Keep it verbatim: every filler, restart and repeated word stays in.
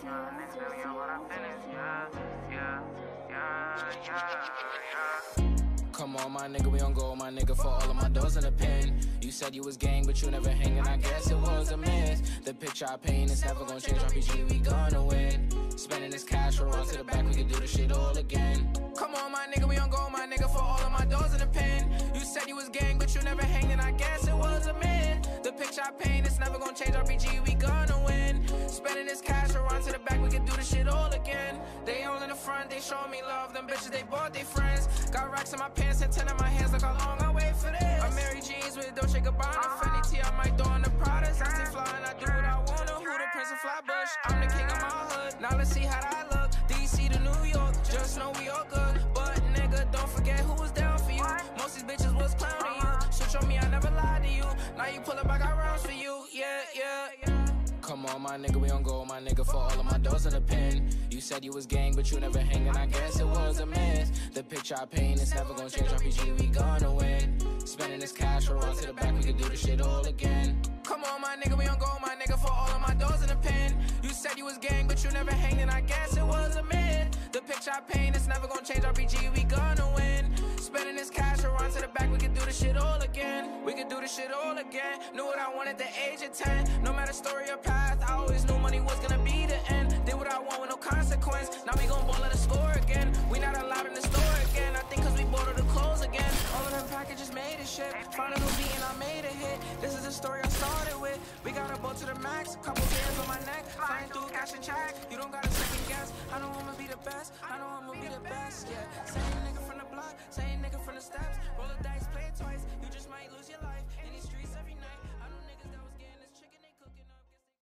Yeah, niggas tell me I'm what I finish. Yeah, yeah, yeah, yeah, yeah. Come on, my nigga, we on go, my nigga, for all of my doors in the pen. You said you was gang, but you never hanging, I guess it was a miss. The picture I paint is never gonna change, R P G, we gonna win. Spending this cash, we'll run to the back, we can do this shit all again. Come on, my nigga, we on go, my nigga, for all of my doors in the pen. You said you was gang, but you never hanging, I guess it was a myth. The picture I paint is never gonna change, R P G, we gonna win. Spending this cash, we'll run to the back, we can do this shit all again. They all in the front, they show me love, them bitches, they bought their friends. Got racks in my pants and ten in my hands, look how long I wait for this. I'm Mary Jeans with Dolce Gabbana, Fendi T, I might throw on the Pradas. I stay fly and I do what I wanna. Who the Prince of Flatbush? I'm the king of my hood. Now let's see how that look. D C to New York, just know we all good. But nigga, don't forget who was down for you. Most these bitches was clowning you. Switch on me, I never lied to you. Now you pull up, I got rounds for you. Yeah, yeah, yeah. Come on, my nigga, we on go, my nigga, for all of my doors in the pen. You said you was gang, but you never hanging, I guess it was a miss. The picture I paint is never gonna change, R P G, we gonna win. Spending this cash, we'll run to the back, we can do this shit all again. Come on, my nigga, we on go, my nigga, for all of my doors in the pen. You said you was gang, but you never hanging, I guess it was a myth. The picture I paint is never gonna change, R P G, we gonna win. Spending this cash, we'll run to the back, we can do this shit all again. We can do this shit all again. Knew what I wanted at the age of ten. No matter story or path, I always knew money was gonna be the end. Did what I want with no consequence. Now we gon' ball at the score again. We not allowed in the store again. I think cause we bought all the clothes again. All of them packages made a shit. Found a new beat and I made a hit. This is the story I started with. We got a boat to the max. Couple bands on my neck. Flying through cash and check. You don't got a second guess. I know I'ma be the best. I know I'ma be the best. Yeah. Same nigga from the block. Same nigga from the steps. Roll the dice.